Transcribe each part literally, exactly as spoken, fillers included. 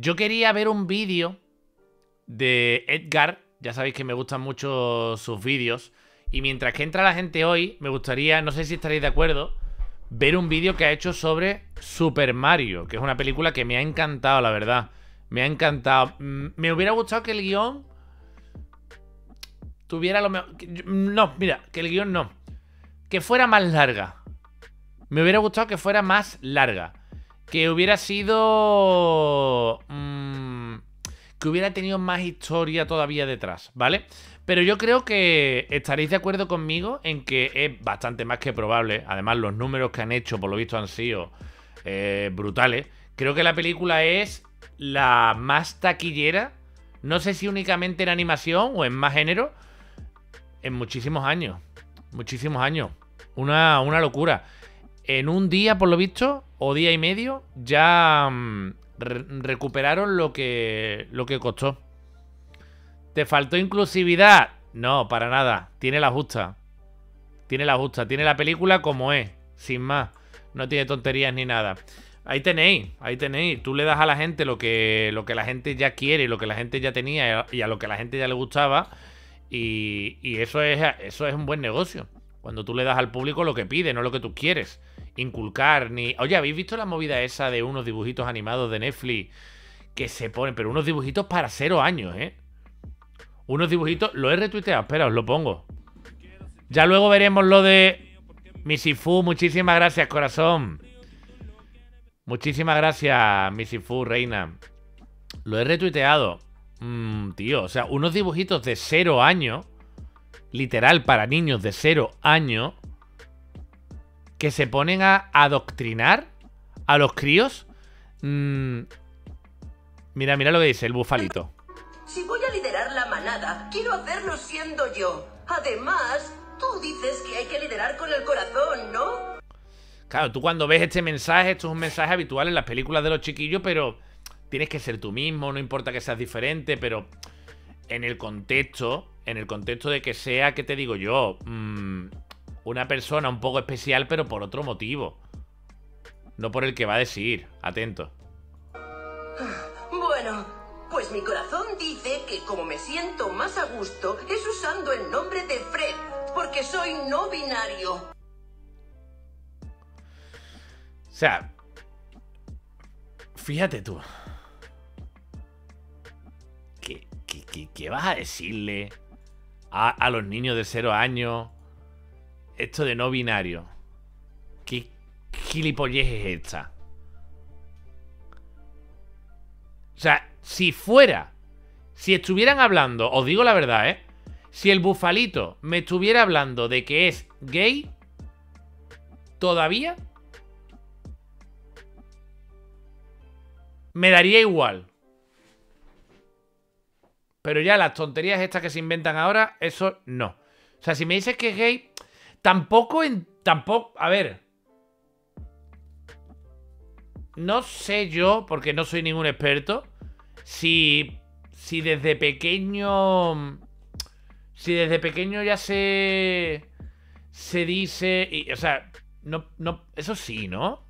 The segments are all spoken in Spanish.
yo quería ver un vídeo de Edgar. Ya sabéis que me gustan mucho sus vídeos. Y mientras que entra la gente hoy, me gustaría, no sé si estaréis de acuerdo, ver un vídeo que ha hecho sobre Super Mario, que es una película que me ha encantado, la verdad. Me ha encantado. Me hubiera gustado que el guión tuviera lo mejor. No, mira, que el guión no. Que fuera más larga. Me hubiera gustado que fuera más larga. Que hubiera sido... Mmm, que hubiera tenido más historia todavía detrás, ¿vale? Pero yo creo que estaréis de acuerdo conmigo en que es bastante más que probable. Además, los números que han hecho, por lo visto, han sido eh, brutales. Creo que la película es la más taquillera. No sé si únicamente en animación o en más género. En muchísimos años. Muchísimos años. Una, una locura. En un día, por lo visto, o día y medio, ya mmm, re recuperaron lo que, lo que costó. ¿Te faltó inclusividad? No, para nada. Tiene la justa. Tiene la justa. Tiene la película como es. Sin más. No tiene tonterías ni nada. Ahí tenéis. Ahí tenéis. Tú le das a la gente lo que, lo que la gente ya quiere, lo que la gente ya tenía y a lo que la gente ya le gustaba. Y, y eso es, eso es un buen negocio. Cuando tú le das al público lo que pide, no lo que tú quieres. Inculcar ni... Oye, ¿habéis visto la movida esa de unos dibujitos animados de Netflix que se ponen? Pero unos dibujitos para cero años, ¿eh? Unos dibujitos... Lo he retuiteado, espera, os lo pongo. Ya luego veremos lo de Misifu. Muchísimas gracias, corazón. Muchísimas gracias, Misifu, reina. Lo he retuiteado. Mm, tío, o sea, unos dibujitos de cero años. Literal, para niños de cero años. Que se ponen a adoctrinar a los críos. Mm, mira, mira lo que dice el bufalito. Si voy a liderar la manada, quiero hacerlo siendo yo. Además, tú dices que hay que liderar con el corazón, ¿no? Claro, tú cuando ves este mensaje, esto es un mensaje habitual en las películas de los chiquillos, pero tienes que ser tú mismo, no importa que seas diferente, pero en el contexto, en el contexto de que sea, ¿qué te digo yo? Mmm, una persona un poco especial, pero por otro motivo. No por el que va a decir. Atento. Bueno, pues mi corazón dice que como me siento más a gusto es usando el nombre de Fred, porque soy no binario. O sea, fíjate tú. ¿Qué, qué, qué, qué vas a decirle a, a los niños de cero años esto de no binario? ¿Qué gilipollez es esta? O sea, si fuera, si estuvieran hablando, os digo la verdad, ¿eh? Si el bufalito me estuviera hablando de que es gay, todavía me daría igual. Pero ya las tonterías estas que se inventan ahora, eso no. O sea, si me dices que es gay, tampoco en... Tampoco... A ver... No sé yo, porque no soy ningún experto, si, si desde pequeño... Si desde pequeño ya se... Se dice... Y, o sea, no, no, eso sí, ¿no?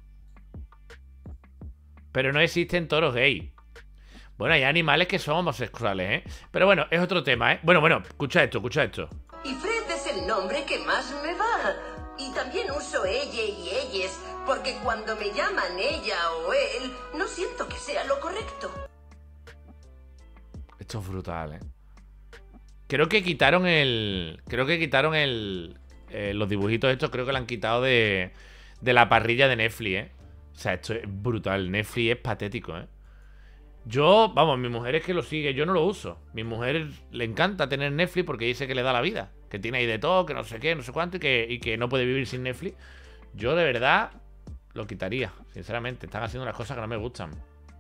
Pero no existen toros gay. Bueno, hay animales que son homosexuales, ¿eh? Pero bueno, es otro tema, ¿eh? Bueno, bueno, escucha esto, escucha esto. Y Fred es el nombre que más me va. Y también uso ella y ellas, porque cuando me llaman ella o él, no siento que sea lo correcto. Esto es brutal, ¿eh? Creo que quitaron el... Creo que quitaron el... Eh, los dibujitos estos creo que lo han quitado de... De la parrilla de Netflix, ¿eh? O sea, esto es brutal. Netflix es patético, ¿eh? Yo, vamos, mi mujer es que lo sigue, yo no lo uso. Mi mujer le encanta tener Netflix porque dice que le da la vida. Que tiene ahí de todo, que no sé qué, no sé cuánto y que, y que no puede vivir sin Netflix. Yo de verdad lo quitaría, sinceramente. Están haciendo unas cosas que no me gustan.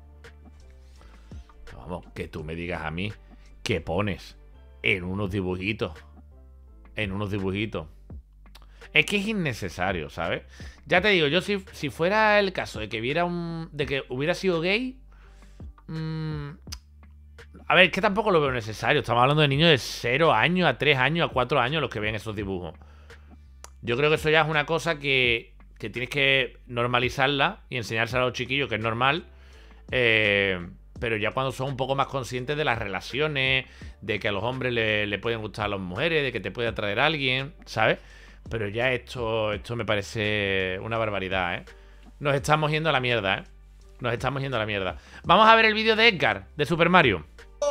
Pero vamos, que tú me digas a mí que pones en unos dibujitos. En unos dibujitos. Es que es innecesario, ¿sabes? Ya te digo, yo si, si fuera el caso de que viera un... De que hubiera sido gay... Mmm, a ver, es que tampoco lo veo necesario. Estamos hablando de niños de cero años a tres años, a cuatro años los que ven esos dibujos. Yo creo que eso ya es una cosa que, que tienes que normalizarla y enseñársela a los chiquillos, que es normal. Eh, pero ya cuando son un poco más conscientes de las relaciones, de que a los hombres le, le pueden gustar a las mujeres, de que te puede atraer a alguien, ¿sabes? Pero ya esto, esto me parece una barbaridad, ¿eh? Nos estamos yendo a la mierda, ¿eh? Nos estamos yendo a la mierda. Vamos a ver el vídeo de Edgar, de Super Mario.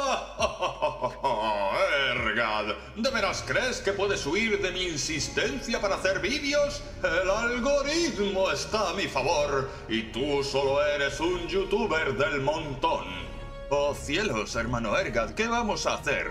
Edgar, ¿de veras crees que puedes huir de mi insistencia para hacer vídeos? El algoritmo está a mi favor y tú solo eres un youtuber del montón. Oh cielos, hermano Edgar, ¿qué vamos a hacer?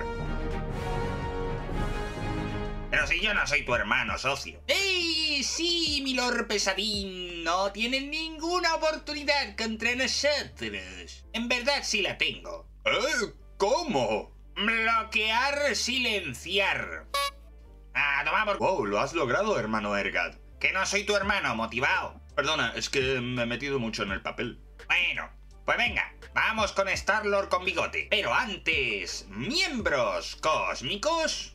Pero si yo no soy tu hermano, socio. ¡Ey! Sí, mi Lord Pesadín. No tienes ninguna oportunidad contra nosotros. En verdad sí la tengo. ¿Eh? ¿Cómo? Bloquear, silenciar. Ah, toma por... Wow, lo has logrado, hermano Edgar. Que no soy tu hermano, motivado. Perdona, es que me he metido mucho en el papel. Bueno, pues venga, vamos con Star-Lord con bigote. Pero antes, miembros cósmicos.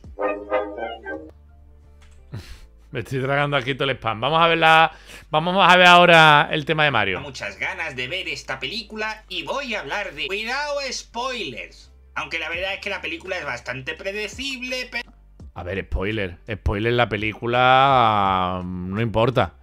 Me estoy tragando aquí todo el spam. Vamos a ver la... Vamos a ver ahora el tema de Mario. Tengo muchas ganas de ver esta película y voy a hablar de... Cuidado, spoilers. Aunque la verdad es que la película es bastante predecible, pero... A ver, spoiler. Spoiler, la película... No importa.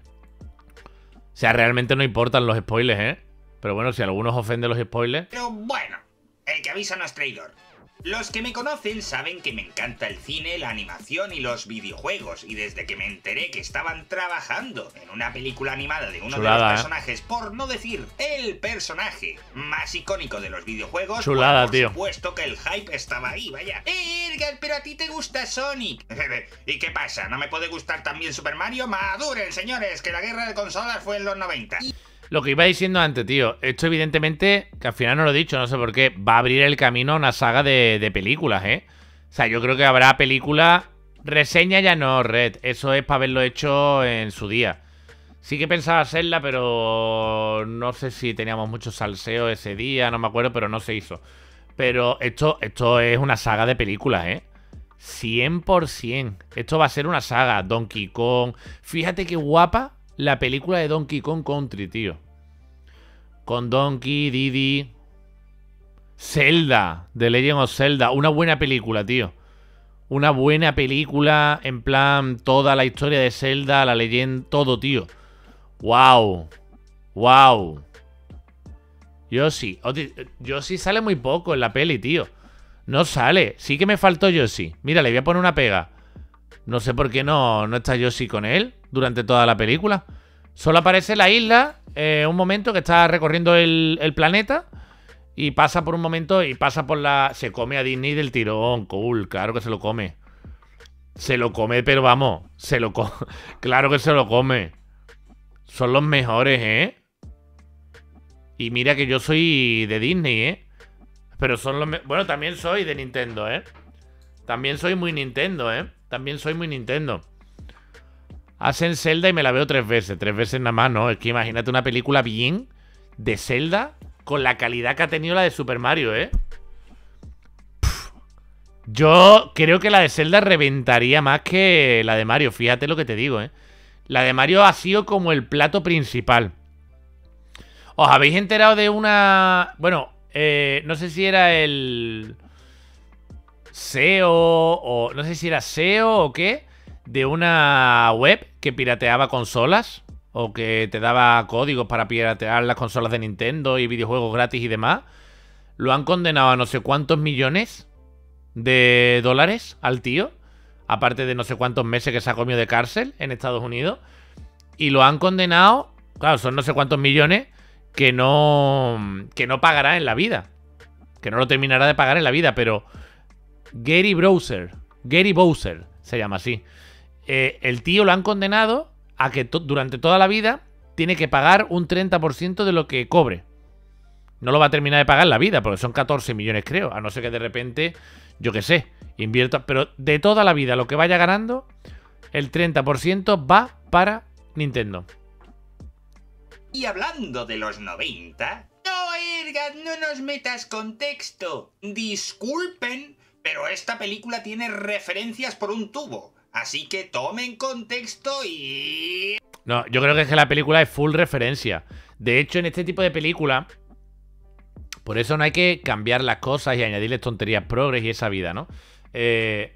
O sea, realmente no importan los spoilers, ¿eh? Pero bueno, si algunos ofenden los spoilers... Pero bueno, el que avisa no es traidor. Los que me conocen saben que me encanta el cine, la animación y los videojuegos, y desde que me enteré que estaban trabajando en una película animada de uno Chulada, de los ¿eh? personajes, por no decir el personaje más icónico de los videojuegos, Chulada, pues, por tío. supuesto que el hype estaba ahí, vaya. ¡Eh, Edgar, pero a ti te gusta Sonic! ¿Y qué pasa? ¿No me puede gustar también Super Mario? ¡Maduren, señores! Que la guerra de consolas fue en los noventa. Y... Lo que iba diciendo antes, tío. Esto evidentemente, que al final no lo he dicho, no sé por qué, va a abrir el camino a una saga de, de películas, ¿eh? O sea, yo creo que habrá película... Reseña ya no, Red. Eso es para haberlo hecho en su día. Sí que pensaba hacerla, pero... No sé si teníamos mucho salseo ese día, no me acuerdo, pero no se hizo. Pero esto, esto es una saga de películas, ¿eh? cien por cien. Esto va a ser una saga. Donkey Kong. Fíjate qué guapa la película de Donkey Kong Country, tío. Con Donkey, Diddy. Zelda. The Legend of Zelda. Una buena película, tío. Una buena película. En plan, toda la historia de Zelda, la leyenda, todo, tío. Wow. Wow. Yoshi. Yoshi sale muy poco en la peli, tío. No sale. Sí que me faltó Yoshi. Mira, le voy a poner una pega. No sé por qué no, no está Yoshi con él durante toda la película. Solo aparece en la isla, eh, un momento que está recorriendo el, el planeta y pasa por un momento y pasa por la... Se come a Disney del tirón, cool, claro que se lo come. Se lo come, pero vamos, se lo come. Claro que se lo come. Son los mejores, ¿eh? Y mira que yo soy de Disney, ¿eh? Pero son los... Me... Bueno, también soy de Nintendo, ¿eh? También soy muy Nintendo, ¿eh? También soy muy Nintendo. Hacen Zelda y me la veo tres veces. Tres veces nada más, ¿no? Es que imagínate una película bien de Zelda con la calidad que ha tenido la de Super Mario, ¿eh? Pff. Yo creo que la de Zelda reventaría más que la de Mario. Fíjate lo que te digo, ¿eh? La de Mario ha sido como el plato principal. ¿Os habéis enterado de una...? Bueno, eh, no sé si era el... S E O o... No sé si era S E O o qué... De una web que pirateaba consolas o que te daba códigos para piratear las consolas de Nintendo y videojuegos gratis y demás. Lo han condenado a no sé cuántos millones de dólares al tío. Aparte de no sé cuántos meses que se ha comido de cárcel en Estados Unidos. Y lo han condenado, claro, son no sé cuántos millones que no, que no pagará en la vida. Que no lo terminará de pagar en la vida, pero... Gary Bowser, Gary Bowser se llama así. Eh, el tío lo han condenado a que to durante toda la vida tiene que pagar un treinta por ciento de lo que cobre. No lo va a terminar de pagar en la vida, porque son catorce millones, creo. A no ser que de repente, yo qué sé, invierta. Pero de toda la vida, lo que vaya ganando, el treinta por ciento va para Nintendo. Y hablando de los noventa... No, Edgar, no nos metas contexto. Disculpen, pero esta película tiene referencias por un tubo. Así que tomen contexto y... No, yo creo que es que la película es full referencia. De hecho, en este tipo de película, Por eso no hay que cambiar las cosas y añadirles tonterías progres y esa vida, ¿no? Eh,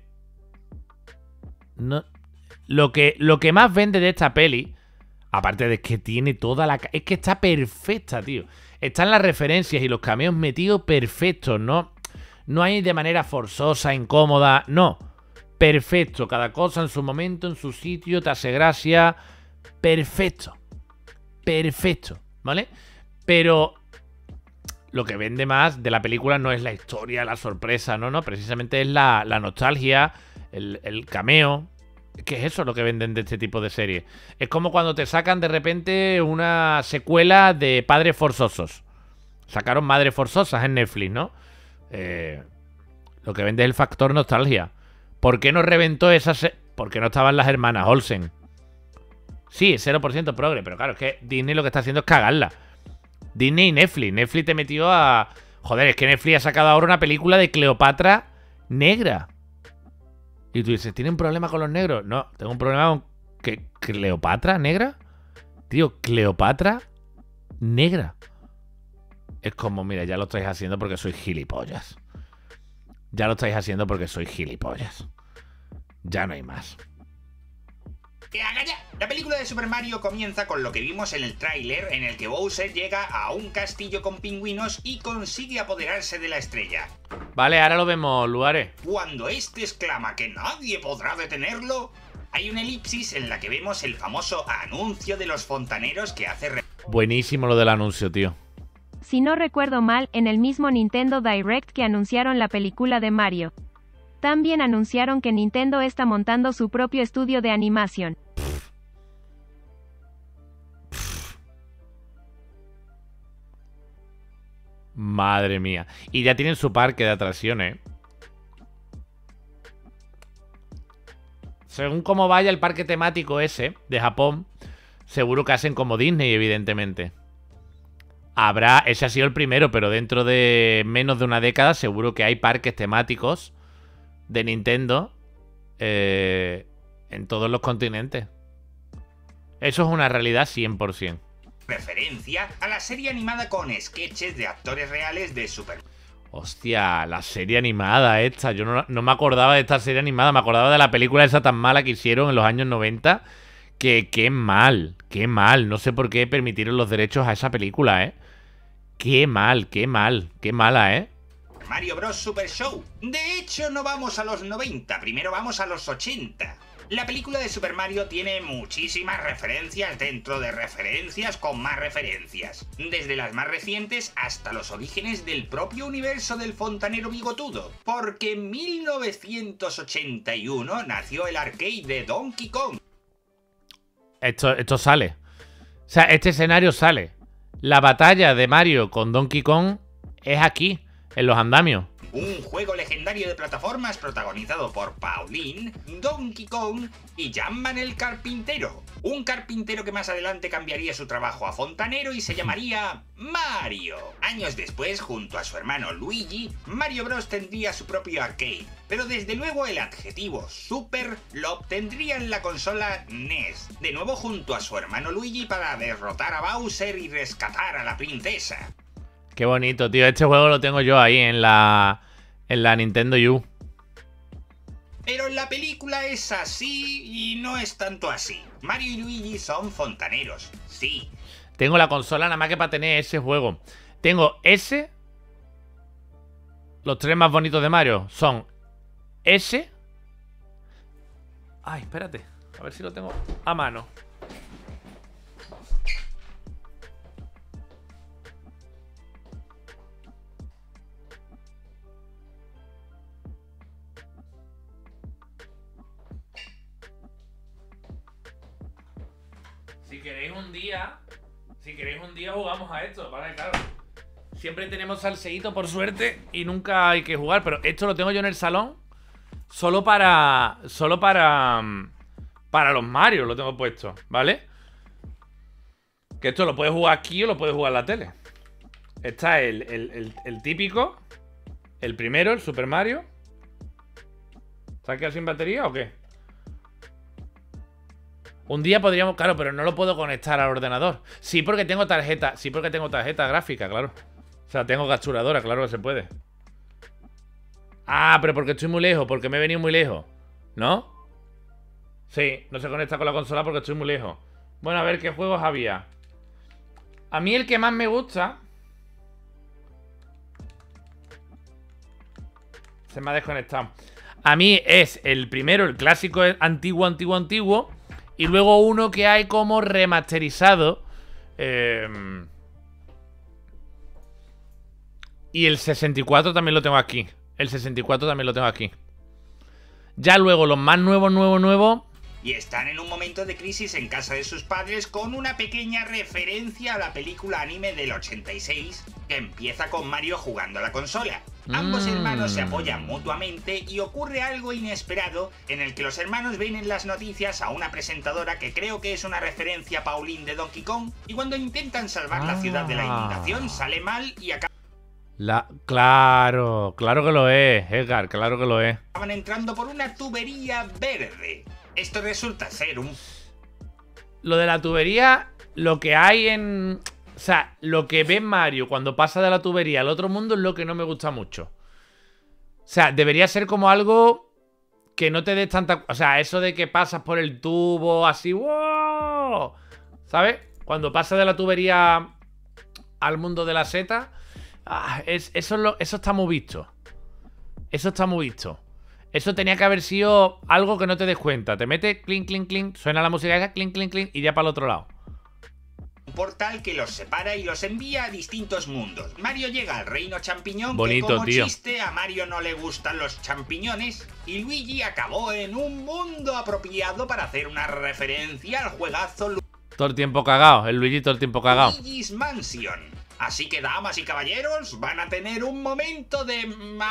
no lo, que, lo que más vende de esta peli, aparte de que tiene toda la... Es que está perfecta, tío. Están las referencias y los cameos metidos perfectos, ¿no? No hay de manera forzosa, incómoda, no. Perfecto, cada cosa en su momento, en su sitio, te hace gracia. Perfecto. Perfecto, ¿vale? Pero lo que vende más de la película no es la historia, la sorpresa, no, no. Precisamente es la, la nostalgia, el, el cameo. ¿Qué es eso lo que venden de este tipo de series? Es como cuando te sacan de repente una secuela de Padres Forzosos. Sacaron Madres Forzosas en Netflix, ¿no? Eh, lo que vende es el factor nostalgia. ¿Por qué no reventó esa se ¿Por qué no estaban las hermanas Olsen? Sí, cero por ciento progre, pero claro, es que Disney lo que está haciendo es cagarla. Disney y Netflix. Netflix te metió a... Joder, es que Netflix ha sacado ahora una película de Cleopatra negra. Y tú dices, ¿tienen un problema con los negros? No, tengo un problema con... ¿Qué? ¿Cleopatra negra? Tío, Cleopatra negra. Es como, mira, ya lo estáis haciendo porque sois gilipollas. Ya lo estáis haciendo porque sois gilipollas. Ya no hay más. ¡Que haga ya! La película de Super Mario comienza con lo que vimos en el tráiler, en el que Bowser llega a un castillo con pingüinos y consigue apoderarse de la estrella. Vale, ahora lo vemos, Luares. Cuando este exclama que nadie podrá detenerlo, hay una elipsis en la que vemos el famoso anuncio de los fontaneros que hace... Re Buenísimo lo del anuncio, tío. Si no recuerdo mal, en el mismo Nintendo Direct que anunciaron la película de Mario. También anunciaron que Nintendo está montando su propio estudio de animación. Madre mía. Y ya tienen su parque de atracciones. Según cómo vaya el parque temático ese de Japón, seguro que hacen como Disney, evidentemente. Habrá, ese ha sido el primero, pero dentro de menos de una década seguro que hay parques temáticos de Nintendo eh, en todos los continentes. Eso es una realidad cien por cien. Referencia a la serie animada con sketches de actores reales de Super... Hostia, la serie animada esta. Yo no, no me acordaba de esta serie animada. Me acordaba de la película esa tan mala que hicieron en los años noventa. Que qué mal, qué mal. No sé por qué permitieron los derechos a esa película, ¿eh? Qué mal, qué mal, qué mala, ¿eh? Mario Bros. Super Show. De hecho, no vamos a los noventa, primero vamos a los ochenta. La película de Super Mario tiene muchísimas referencias dentro de referencias con más referencias, desde las más recientes hasta los orígenes del propio universo del fontanero bigotudo, porque en mil novecientos ochenta y uno nació el arcade de Donkey Kong. Esto, esto sale. O sea, este escenario sale. La batalla de Mario con Donkey Kong es aquí, en los andamios. Un juego legendario de plataformas protagonizado por Pauline, Donkey Kong y Jumpman el carpintero. Un carpintero que más adelante cambiaría su trabajo a fontanero y se llamaría Mario. Años después, junto a su hermano Luigi, Mario Bros. Tendría su propio arcade. Pero desde luego el adjetivo Super lo obtendría en la consola N E S. De nuevo junto a su hermano Luigi para derrotar a Bowser y rescatar a la princesa. Qué bonito, tío. Este juego lo tengo yo ahí en la, en la Nintendo U. Pero en la película es así y no es tanto así. Mario y Luigi son fontaneros, sí. Tengo la consola nada más que para tener ese juego. Tengo ese. Los tres más bonitos de Mario son ese. Ay, espérate. A ver si lo tengo a mano. Si queréis un día, si queréis un día jugamos a esto, vale, claro. Siempre tenemos salseíto por suerte y nunca hay que jugar, pero esto lo tengo yo en el salón solo para solo para para los Mario lo tengo puesto, ¿vale? Que esto lo puedes jugar aquí o lo puedes jugar en la tele. Está el, el, el, el típico, el primero, el Super Mario. ¿Se ha quedado sin batería o qué? Un día podríamos... Claro, pero no lo puedo conectar al ordenador. Sí, porque tengo tarjeta. Sí, porque tengo tarjeta gráfica, claro. sea, tengo capturadora, claro que se puede. Ah, pero porque estoy muy lejos, porque me he venido muy lejos. ¿No? Sí, no se conecta con la consola porque estoy muy lejos. Bueno, a ver qué juegos había. A mí el que más me gusta... Se me ha desconectado. A mí es el primero, el clásico antiguo, antiguo, antiguo. Y luego uno que hay como remasterizado. Eh... Y el sesenta y cuatro también lo tengo aquí. El sesenta y cuatro también lo tengo aquí. Ya luego los más nuevos, nuevos, nuevos... Y están en un momento de crisis en casa de sus padres con una pequeña referencia a la película anime del ochenta y seis que empieza con Mario jugando a la consola. Ambos Mm. hermanos se apoyan mutuamente y ocurre algo inesperado en el que los hermanos ven en las noticias a una presentadora que creo que es una referencia a Pauline de Donkey Kong y cuando intentan salvar la ciudad de la inundación sale mal y acaba... La... Claro, claro que lo es, Edgar, claro que lo es. Estaban entrando por una tubería verde. Esto resulta ser un... Lo de la tubería, lo que hay en... O sea, lo que ve Mario cuando pasa de la tubería al otro mundo es lo que no me gusta mucho. O sea, debería ser como algo que no te des tanta... O sea, eso de que pasas por el tubo así... ¡Wow! ¿Sabes? Cuando pasa de la tubería al mundo de la seta... Ah, es, eso, es lo, eso está muy visto. Eso está muy visto. Eso tenía que haber sido algo que no te des cuenta. Te metes, clink, clink, clink, suena la música esa, clink, clink, clink, y ya para el otro lado. Un portal que los separa y los envía a distintos mundos. Mario llega al reino champiñón, Bonito, que como tío. chiste a Mario no le gustan los champiñones, y Luigi acabó en un mundo apropiado para hacer una referencia al juegazo Todo el tiempo cagado, el Luigi todo el tiempo cagado. Luigi's Mansion. Así que, damas y caballeros, van a tener un momento de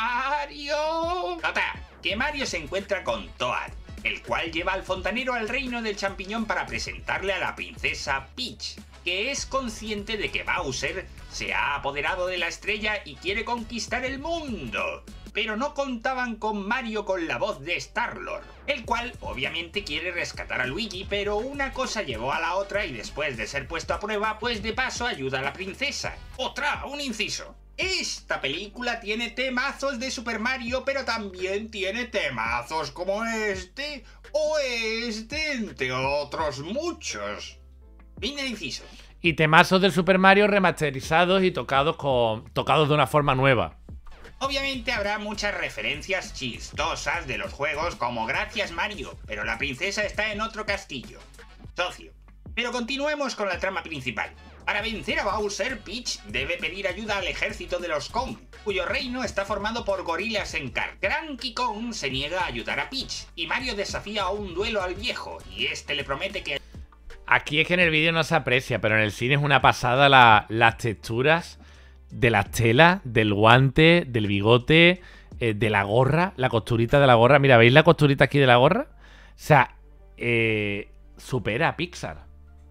Mario. Nota, que Mario se encuentra con Toad, el cual lleva al fontanero al reino del champiñón para presentarle a la princesa Peach, que es consciente de que Bowser se ha apoderado de la estrella y quiere conquistar el mundo. Pero no contaban con Mario con la voz de Star-Lord, el cual obviamente quiere rescatar a Luigi, pero una cosa llevó a la otra y después de ser puesto a prueba, pues de paso ayuda a la princesa. Otra, un inciso. Esta película tiene temazos de Super Mario, pero también tiene temazos como este o este, entre otros muchos. Fin del inciso. Y temazos del Super Mario remasterizados y tocados con tocados de una forma nueva. Obviamente habrá muchas referencias chistosas de los juegos como Gracias Mario, pero la princesa está en otro castillo. Socio. Pero continuemos con la trama principal. Para vencer a Bowser, Peach debe pedir ayuda al ejército de los Kong, cuyo reino está formado por gorilas en kart. Cranky Kong se niega a ayudar a Peach, y Mario desafía a un duelo al viejo, y este le promete que... Aquí es que en el vídeo no se aprecia, pero en el cine es una pasada la, las texturas de las telas, del guante, del bigote, eh, de la gorra, la costurita de la gorra. Mira, ¿veis la costurita aquí de la gorra? O sea, eh, supera a Pixar.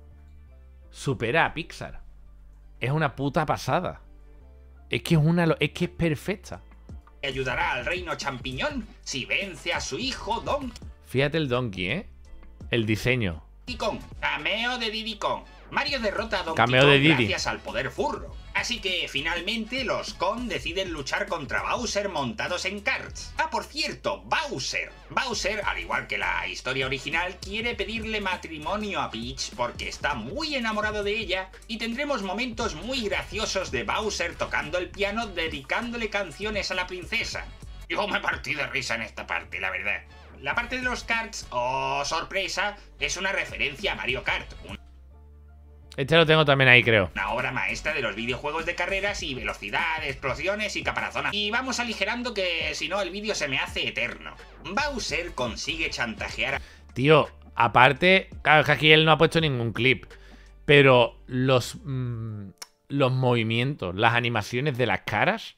Supera a Pixar. Es una puta pasada. Es que es una, es que es perfecta. ayudará al reino champiñón si vence a su hijo Donkey Fíjate el Donkey, ¿eh? El diseño. Kong. Cameo de Diddy Kong. Mario derrota a Donkey Cameo Kong de Diddy. gracias al poder furro. Así que finalmente los Kong deciden luchar contra Bowser montados en karts. Ah, por cierto, Bowser. Bowser, al igual que la historia original, quiere pedirle matrimonio a Peach porque está muy enamorado de ella y tendremos momentos muy graciosos de Bowser tocando el piano dedicándole canciones a la princesa. Yo me partí de risa en esta parte, la verdad. La parte de los karts, oh sorpresa, es una referencia a Mario Kart, Este lo tengo también ahí, creo. una obra maestra de los videojuegos de carreras y velocidad, explosiones y caparazonas. Y vamos aligerando que si no el vídeo se me hace eterno. Bowser consigue chantajear a... Tío, aparte, claro, es que aquí él no ha puesto ningún clip, pero los, mmm, los movimientos, las animaciones de las caras,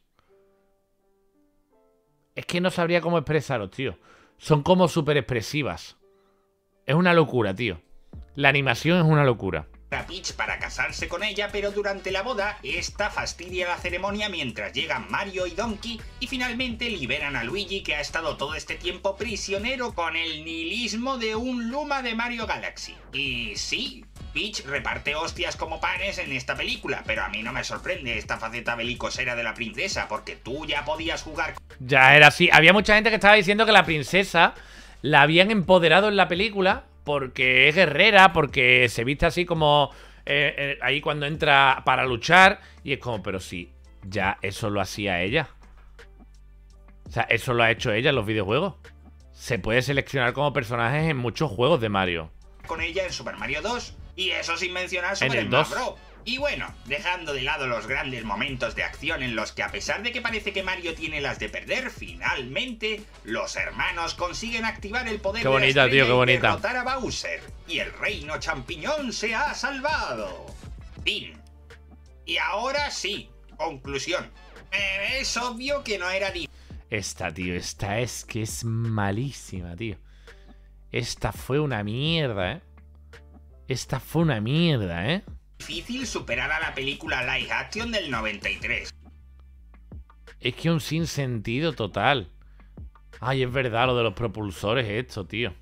es que no sabría cómo expresaros, tío. Son como súper expresivas. Es una locura, tío. La animación es una locura. a Peach para casarse con ella, pero durante la boda, esta fastidia la ceremonia mientras llegan Mario y Donkey y finalmente liberan a Luigi, que ha estado todo este tiempo prisionero con el nihilismo de un Luma de Mario Galaxy. Y sí, Peach reparte hostias como panes en esta película, pero a mí no me sorprende esta faceta belicosera de la princesa, porque tú ya podías jugar... Ya era así. Había mucha gente que estaba diciendo que la princesa la habían empoderado en la película porque es guerrera, porque se viste así como eh, eh, ahí cuando entra para luchar. Y es como, pero sí, ya eso lo hacía ella. O sea, eso lo ha hecho ella en los videojuegos. Se puede seleccionar como personajes en muchos juegos de Mario. Con ella en Super Mario dos, y eso sin mencionar Super En el Smash dos. Bros. Y bueno, dejando de lado los grandes momentos de acción en los que, a pesar de que parece que Mario tiene las de perder, finalmente los hermanos consiguen activar el poder Qué de la bonita, estrella tío, qué y bonita. derrotar a Bowser, y el reino champiñón se ha salvado. Fin. Y ahora sí, conclusión. Eh, es obvio que no era Esta, tío, esta es que es malísima, tío. Esta fue una mierda, ¿eh? Esta fue una mierda, ¿eh? difícil superar a la película live action del noventa y tres. Es que un sinsentido total. Ay, es verdad lo de los propulsores esto, tío.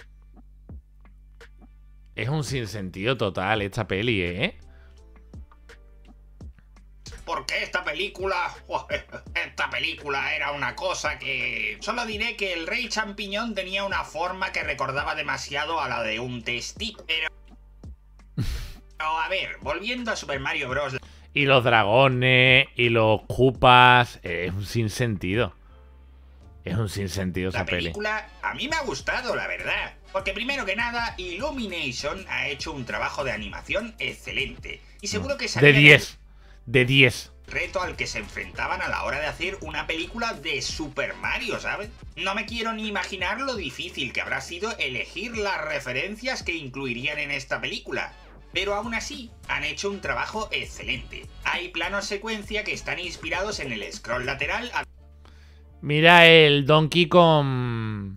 Es un sinsentido total esta peli, ¿eh? Porque esta película... Esta película era una cosa que... Solo diré que el rey champiñón tenía una forma que recordaba demasiado a la de un testículo. Pero... Pero a ver, volviendo a Super Mario Bros. Y los dragones, y los Koopas... Es un sinsentido. Es un sinsentido esa La peli. película a mí me ha gustado, la verdad. Porque primero que nada, Illumination ha hecho un trabajo de animación excelente. Y seguro que De sabía diez. De diez. reto al que se enfrentaban a la hora de hacer una película de Super Mario, ¿sabes? No me quiero ni imaginar lo difícil que habrá sido elegir las referencias que incluirían en esta película. Pero aún así, han hecho un trabajo excelente. Hay planos secuencia que están inspirados en el scroll lateral. Mira el Donkey con...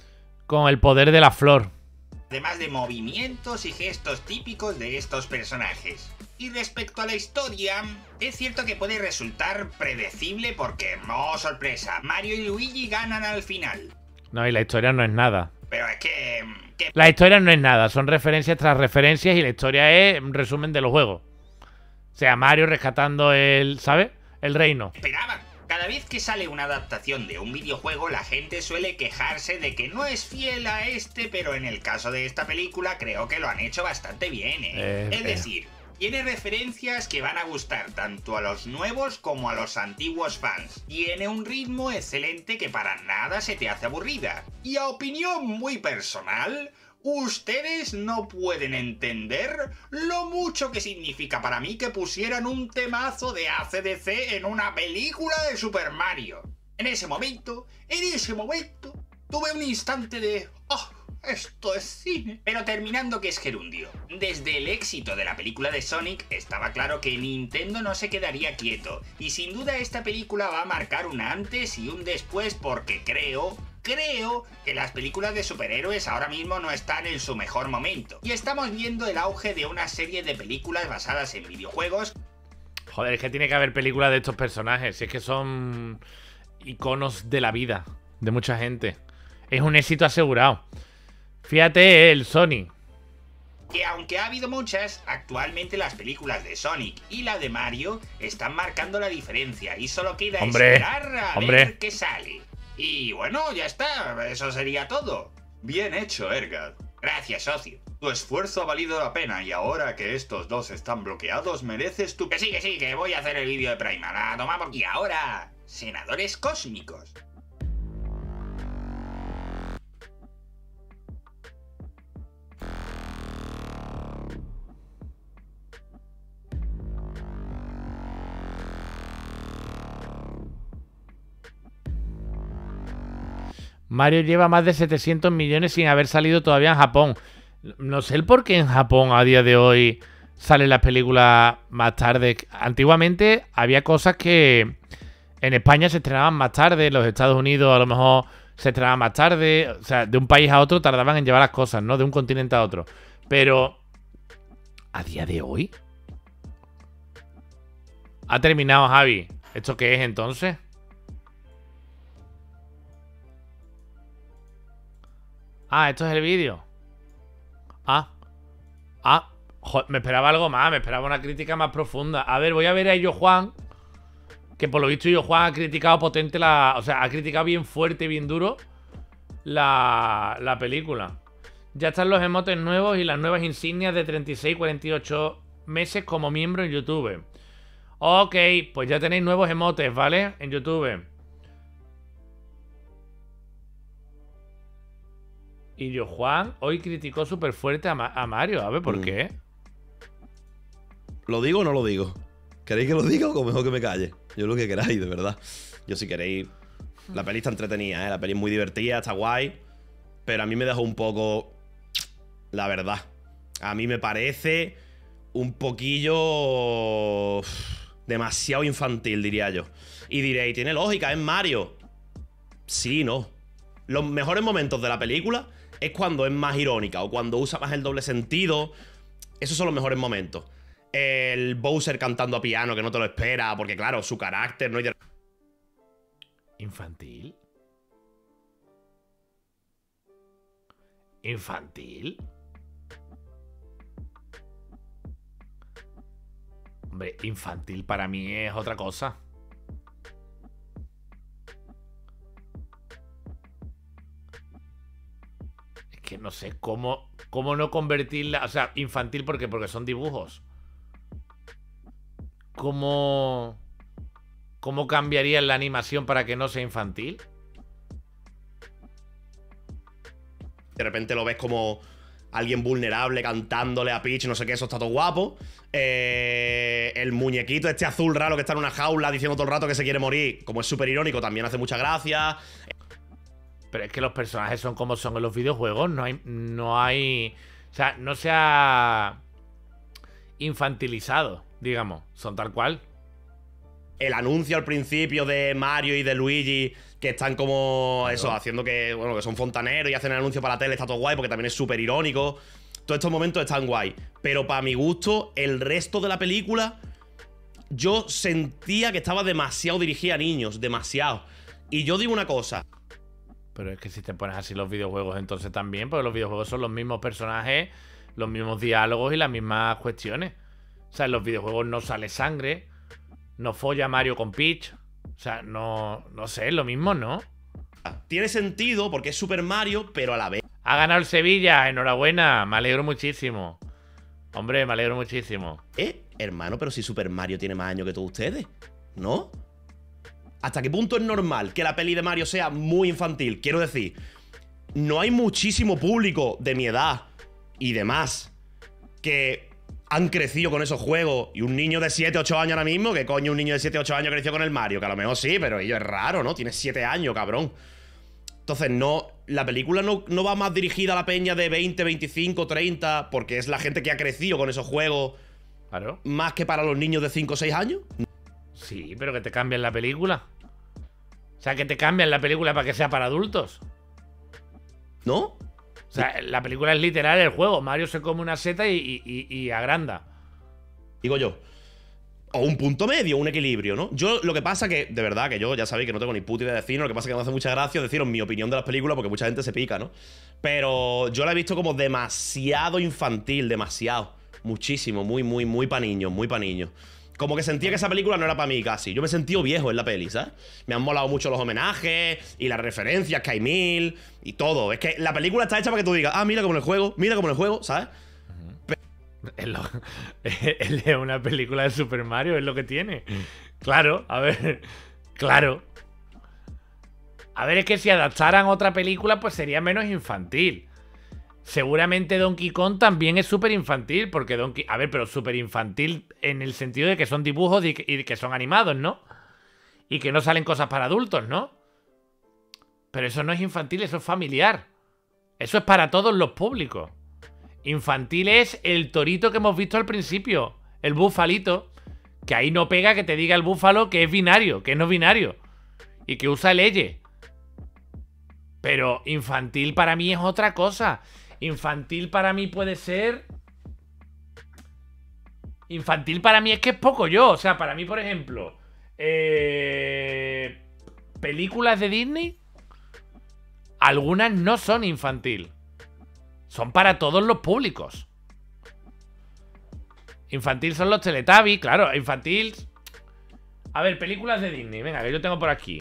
Con el poder de la flor. Además de movimientos y gestos típicos de estos personajes. Y respecto a la historia, es cierto que puede resultar predecible porque, oh sorpresa, Mario y Luigi ganan al final. No, y la historia no es nada. Pero es que... que La historia no es nada, son referencias tras referencias y la historia es un resumen de los juegos. O sea, Mario rescatando el... ¿sabes? El reino. esperaban. Cada vez que sale una adaptación de un videojuego, la gente suele quejarse de que no es fiel a este, pero en el caso de esta película creo que lo han hecho bastante bien, ¿eh? Eh, es eh. decir, tiene referencias que van a gustar tanto a los nuevos como a los antiguos fans. Tiene un ritmo excelente que para nada se te hace aburrida. Y a opinión muy personal, ustedes no pueden entender lo mucho que significa para mí que pusieran un temazo de A C D C en una película de Super Mario. En ese momento, en ese momento, tuve un instante de... ¡Oh! Esto es cine. Pero terminando, que es gerundio. Desde el éxito de la película de Sonic, estaba claro que Nintendo no se quedaría quieto. Y sin duda esta película va a marcar un antes y un después porque creo... Creo que las películas de superhéroes ahora mismo no están en su mejor momento. Y estamos viendo el auge de una serie de películas basadas en videojuegos. Joder, es que tiene que haber películas de estos personajes. Si es que son iconos de la vida de mucha gente. Es un éxito asegurado. Fíjate, el Sonic. Que aunque ha habido muchas, actualmente las películas de Sonic y la de Mario están marcando la diferencia. Y solo queda Hombre, esperar a hombre. ver qué sale. Y bueno, ya está. Eso sería todo. Bien hecho, Ergad. Gracias, socio. Tu esfuerzo ha valido la pena y ahora que estos dos están bloqueados mereces tu... Que sí, que sí, que voy a hacer el vídeo de Primal. A tomar por... Y ahora, senadores cósmicos. Mario lleva más de setecientos millones sin haber salido todavía en Japón. No sé el por qué en Japón a día de hoy salen las películas más tarde. Antiguamente había cosas que en España se estrenaban más tarde, en los Estados Unidos a lo mejor se estrenaban más tarde. O sea, de un país a otro tardaban en llevar las cosas, ¿no? De un continente a otro. Pero a día de hoy ha terminado, Javi. ¿Esto qué es entonces? Ah, esto es el vídeo. Ah. Ah. Joder, me esperaba algo más, me esperaba una crítica más profunda. A ver, voy a ver a Illo Juan. Que por lo visto Illo Juan ha criticado potente la... O sea, ha criticado bien fuerte, bien duro la, la película. Ya están los emotes nuevos y las nuevas insignias de treinta y seis y cuarenta y ocho meses como miembro en YouTube. Ok, pues ya tenéis nuevos emotes, ¿vale? En YouTube. Illo Juan hoy criticó súper fuerte a, Ma a Mario. A ver, ¿por mm. qué? ¿Lo digo o no lo digo? ¿Queréis que lo diga o mejor que me calle? Yo lo que queráis, de verdad. Yo si queréis... La peli está entretenida, ¿eh? La peli es muy divertida, está guay. Pero a mí me dejó un poco... La verdad. A mí me parece un poquillo... demasiado infantil, diría yo. Y diréis, ¿tiene lógica? ¿Es Mario? Sí, no. Los mejores momentos de la película es cuando es más irónica o cuando usa más el doble sentido. Esos son los mejores momentos. El Bowser cantando a piano que no te lo espera, porque claro, su carácter no hay... ¿Infantil? ¿Infantil? Hombre, infantil para mí es otra cosa. Es que no sé cómo, cómo no convertirla... O sea, infantil porque, porque son dibujos. ¿Cómo, ¿Cómo cambiaría la animación para que no sea infantil? De repente lo ves como alguien vulnerable cantándole a Peach, no sé qué, eso está todo guapo. Eh, el muñequito este azul raro que está en una jaula diciendo todo el rato que se quiere morir, como es súper irónico, también hace mucha gracia. Pero es que los personajes son como son en los videojuegos. No hay... No hay... O sea, no se ha infantilizado, digamos. Son tal cual. El anuncio al principio de Mario y de Luigi, que están como claro. eso, haciendo que, bueno, que son fontaneros y hacen el anuncio para la tele, está todo guay porque también es súper irónico. Todos estos momentos están guay. Pero para mi gusto, el resto de la película, yo sentía que estaba demasiado dirigida a niños, demasiado. Y yo digo una cosa. Pero es que si te pones así los videojuegos, entonces también, porque los videojuegos son los mismos personajes, los mismos diálogos y las mismas cuestiones. O sea, en los videojuegos no sale sangre, no folla Mario con Peach. O sea, no, no sé, es lo mismo, ¿no? Tiene sentido porque es Super Mario, pero a la vez... Ha ganado el Sevilla, enhorabuena, me alegro muchísimo. Hombre, me alegro muchísimo. Eh, hermano, pero si Super Mario tiene más años que todos ustedes, ¿no? ¿Hasta qué punto es normal que la peli de Mario sea muy infantil? Quiero decir, no hay muchísimo público de mi edad y demás que han crecido con esos juegos. Y un niño de siete, ocho años ahora mismo, ¿qué coño un niño de siete, ocho años creció con el Mario? Que a lo mejor sí, pero ello es raro, ¿no? Tiene siete años, cabrón. Entonces, no, la película no, no va más dirigida a la peña de veinte, veinticinco, treinta, porque es la gente que ha crecido con esos juegos. Claro. Más que para los niños de cinco o seis años. Sí, pero que te cambian la película. O sea, que te cambian la película para que sea para adultos. ¿No? O sea, la película es literal el juego. Mario se come una seta y, y, y agranda. Digo yo. O un punto medio, un equilibrio, ¿no? Yo lo que pasa que, de verdad, que yo ya sabéis que no tengo ni puta idea de decirlo. Lo que pasa es que me hace mucha gracia deciros mi opinión de las películas porque mucha gente se pica, ¿no? Pero yo la he visto como demasiado infantil, demasiado. Muchísimo, muy, muy, muy pa' niños, muy pa' niños. Como que sentía que esa película no era para mí casi. Yo me he sentido viejo en la peli, ¿sabes? Me han molado mucho los homenajes y las referencias que hay mil y todo. Es que la película está hecha para que tú digas, ah, mira como en el juego, mira como en el juego, ¿sabes? Es de una película de Super Mario, es lo que tiene. Claro, a ver, claro. A ver, es que si adaptaran otra película, pues sería menos infantil. Seguramente Donkey Kong también es súper infantil, porque Donkey... A ver, pero súper infantil en el sentido de que son dibujos y que, y que son animados, ¿no? Y que no salen cosas para adultos, ¿no? Pero eso no es infantil, eso es familiar. Eso es para todos los públicos. Infantil es el torito que hemos visto al principio, el búfalito, que ahí no pega que te diga el búfalo que es binario, que no es binario, y que usa el elle. Pero infantil para mí es otra cosa. Infantil para mí puede ser... Infantil para mí es que es poco yo. O sea, para mí, por ejemplo... Eh... Películas de Disney... Algunas no son infantil. Son para todos los públicos. Infantil son los Teletubbies, claro, infantil... A ver, películas de Disney, venga, que yo tengo por aquí.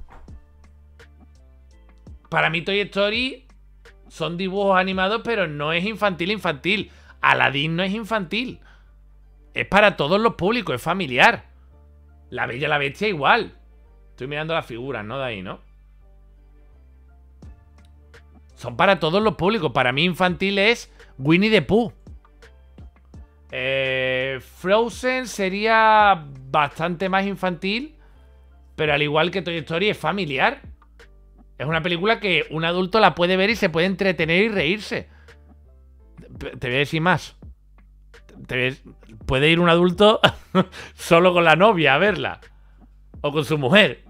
Para mí Toy Story son dibujos animados, pero no es infantil infantil. Aladdin no es infantil. Es para todos los públicos, es familiar. La Bella y la Bestia igual. Estoy mirando las figuras, ¿no? De ahí, ¿no? Son para todos los públicos. Para mí infantil es Winnie the Pooh. Eh, Frozen sería bastante más infantil, pero al igual que Toy Story es familiar. Es una película que un adulto la puede ver y se puede entretener y reírse. Te voy a decir más. Te voy a... Puede ir un adulto solo con la novia a verla. O con su mujer.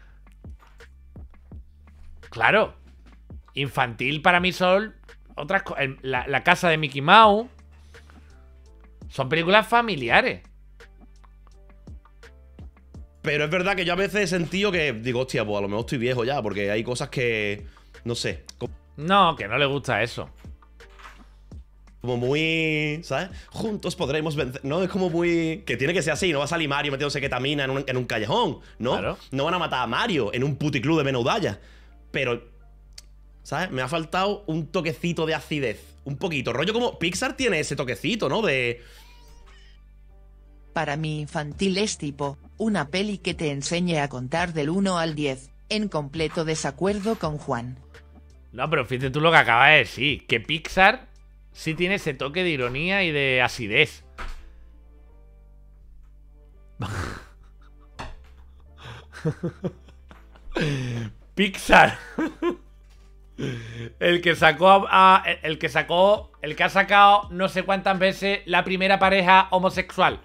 Claro. Infantil para mí son otras cosas. La, la casa de Mickey Mouse. Son películas familiares. Pero es verdad que yo a veces he sentido que digo, hostia, pues a lo mejor estoy viejo ya, porque hay cosas que, no sé. No, que no le gusta eso. Como muy, ¿sabes? Juntos podremos vencer. No, es como muy... Que tiene que ser así, no va a salir Mario metiéndose ketamina en un, en un callejón, ¿no? Claro. No van a matar a Mario en un puticlub de Menaudalla. Pero, ¿sabes? Me ha faltado un toquecito de acidez. Un poquito. Rollo como Pixar tiene ese toquecito, ¿no? De... Para mí infantil es tipo, una peli que te enseñe a contar del uno al diez, en completo desacuerdo con Juan. No, pero fíjate tú lo que acabas de decir, que Pixar sí tiene ese toque de ironía y de acidez. Pixar. El que sacó a, a, el que sacó, el que ha sacado no sé cuántas veces la primera pareja homosexual.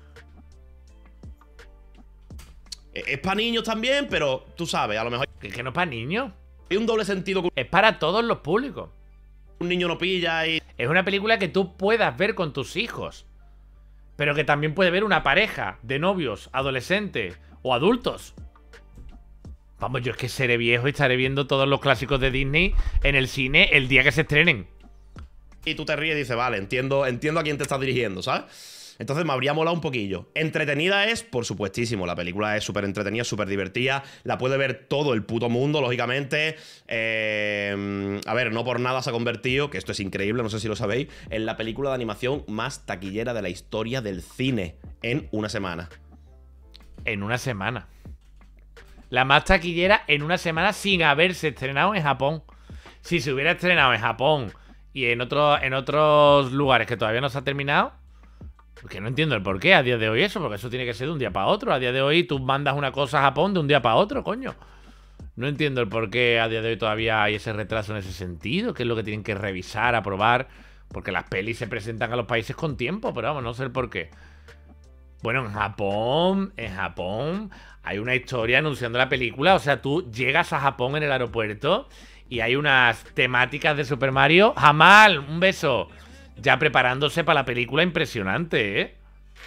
Es para niños también, pero tú sabes, a lo mejor... Es que no es para niños. Hay un doble sentido que Es para todos los públicos. un niño no pilla y... Es una película que tú puedas ver con tus hijos. Pero que también puede ver una pareja de novios, adolescentes o adultos. Vamos, yo es que seré viejo y estaré viendo todos los clásicos de Disney en el cine el día que se estrenen. Y tú te ríes y dices, vale, entiendo, entiendo a quién te estás dirigiendo, ¿sabes? Entonces me habría molado un poquillo. Entretenida es, por supuestísimo. La película es súper entretenida, súper divertida. La puede ver todo el puto mundo, lógicamente. Eh, a ver, no por nada se ha convertido, que esto es increíble, no sé si lo sabéis, en la película de animación más taquillera de la historia del cine en una semana. En una semana. La más taquillera en una semana sin haberse estrenado en Japón. Si se hubiera estrenado en Japón y en, otro, en otros lugares que todavía no se ha terminado... Que no entiendo el por qué a día de hoy eso, porque eso tiene que ser de un día para otro. A día de hoy tú mandas una cosa a Japón de un día para otro, coño. No entiendo el por qué a día de hoy todavía hay ese retraso en ese sentido. ¿Qué es lo que tienen que revisar, aprobar? Porque las pelis se presentan a los países con tiempo, pero vamos, no sé el por qué. Bueno, en Japón, en Japón hay una historia anunciando la película. O sea, tú llegas a Japón en el aeropuerto y hay unas temáticas de Super Mario. Jamal, un beso. Ya preparándose para la película, impresionante, ¿eh?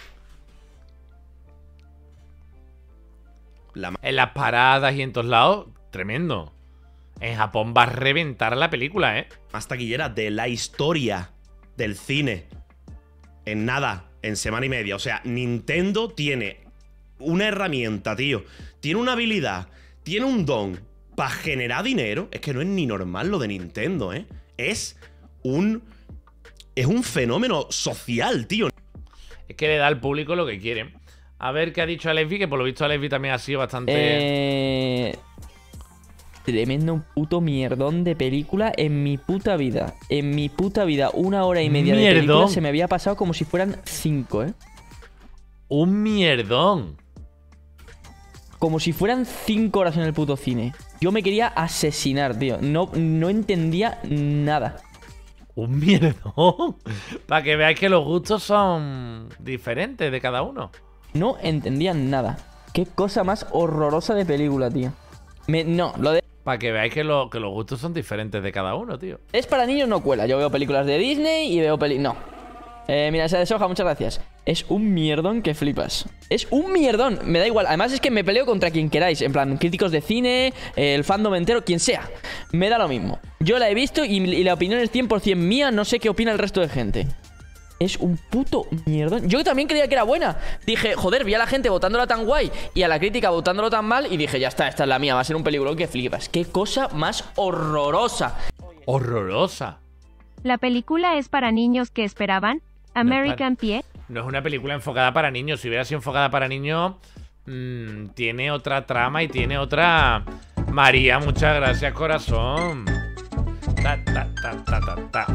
La En las paradas y en todos lados, tremendo. En Japón va a reventar la película, ¿eh? más taquillera de la historia del cine. En nada, en semana y media. O sea, Nintendo tiene una herramienta, tío. Tiene una habilidad, tiene un don para generar dinero. Es que no es ni normal lo de Nintendo, ¿eh? Es un... Es un fenómeno social, tío. Es que le da al público lo que quiere. A ver qué ha dicho Alesbi, que por lo visto Alesbi también ha sido bastante... Eh... Tremendo puto mierdón de película en mi puta vida. En mi puta vida, una hora y media Mierdón. de película se me había pasado como si fueran cinco, ¿eh? Un mierdón. Como si fueran cinco horas en el puto cine. Yo me quería asesinar, tío. No, no entendía nada. Un mierdón. Para que veáis que los gustos son diferentes de cada uno. No entendía nada. Qué cosa más horrorosa de película, tío. Me, no, lo de... Para que veáis que, lo, que los gustos son diferentes de cada uno, tío. Es para niños, no cuela. Yo veo películas de Disney y veo peli... No. Eh, mira, esa de soja, muchas gracias. Es un mierdón que flipas. Es un mierdón, me da igual. Además es que me peleo contra quien queráis. En plan, críticos de cine, el fandom entero, quien sea. Me da lo mismo. Yo la he visto y, y la opinión es cien por cien mía. No sé qué opina el resto de gente. Es un puto mierdón. Yo también creía que era buena. Dije, joder, vi a la gente votándola tan guay y a la crítica votándolo tan mal. Y dije, ya está, esta es la mía. Va a ser un peliculón que flipas. Qué cosa más horrorosa. Horrorosa. La película es para niños que esperaban. American Pie. No es una película enfocada para niños. Si hubiera sido enfocada para niños, mmm, tiene otra trama y tiene otra... María, muchas gracias, corazón. Ta, ta, ta, ta, ta, ta.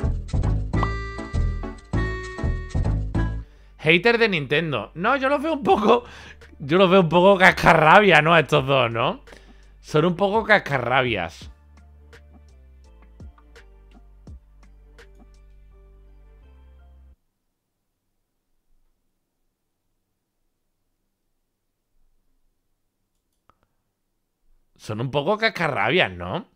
Hater de Nintendo. No, yo los veo un poco... Yo los veo un poco cascarrabia, ¿no? A estos dos, ¿no? Son un poco cascarrabias. Son un poco cascarrabias, ¿no?